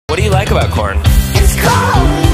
What do you like about corn? It's cold.